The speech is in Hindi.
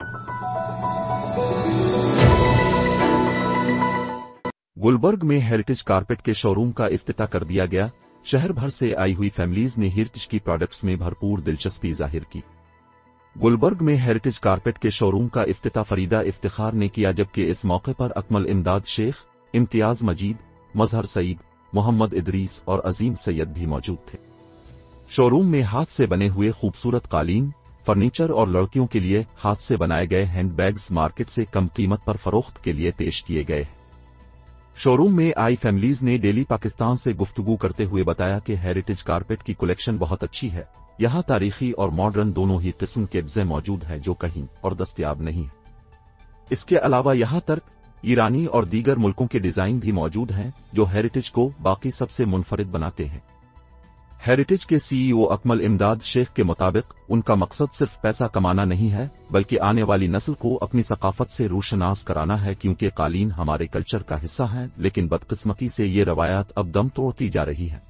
गुलबर्ग में हेरिटेज कारपेट के शोरूम का इफ्तिताह कर दिया गया। शहर भर से आई हुई फैमिलीज ने हेरिटेज की प्रोडक्ट्स में भरपूर दिलचस्पी जाहिर की। गुलबर्ग में हेरिटेज कारपेट के शोरूम का इफ्तिताह फरीदा इफ्तिखार ने किया, जबकि इस मौके पर अकमल इमदाद शेख, इम्तियाज मजीद, मजहर सईद, मोहम्मद इदरीस और अजीम सैयद भी मौजूद थे। शोरूम में हाथ से बने हुए खूबसूरत कालीन, फर्नीचर और लड़कियों के लिए हाथ से बनाए गए हैंडबैग्स मार्केट से कम कीमत पर फरोख्त के लिए पेश किए गए। शोरूम में आई फैमिलीज ने डेली पाकिस्तान से गुफ्तगू करते हुए बताया कि हेरिटेज कारपेट की कलेक्शन बहुत अच्छी है। यहाँ तारीखी और मॉडर्न दोनों ही किस्म के डिजाइन मौजूद हैं जो कहीं और दस्तयाब नहीं है। इसके अलावा यहाँ तक ईरानी और दीगर मुल्कों के डिजाइन भी मौजूद हैं जो हेरिटेज को बाकी सबसे मुनफरिद बनाते हैं। हेरिटेज के सीईओ अकमल इमदाद शेख के मुताबिक उनका मकसद सिर्फ पैसा कमाना नहीं है, बल्कि आने वाली नस्ल को अपनी सकाफत से रोशनास कराना है, क्योंकि कालीन हमारे कल्चर का हिस्सा है, लेकिन बदकिस्मती से ये रवायात अब दम तोड़ती जा रही है।